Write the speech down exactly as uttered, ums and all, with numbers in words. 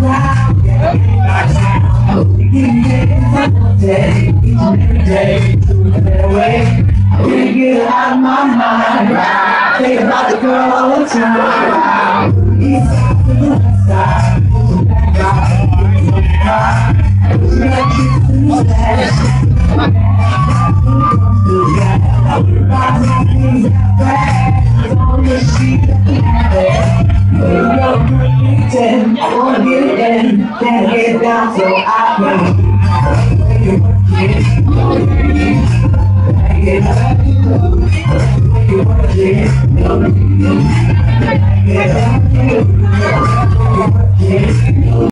Day, each and every day, that way. I can't get it out of my mind. Think about the girl all the time. East side to the west side, to the back side. We got kids in the stash. We got things that bad. It's on the sheet of the bed. Baby, you're pretend. I wanna get it in. Can't get down so I can. Yeah.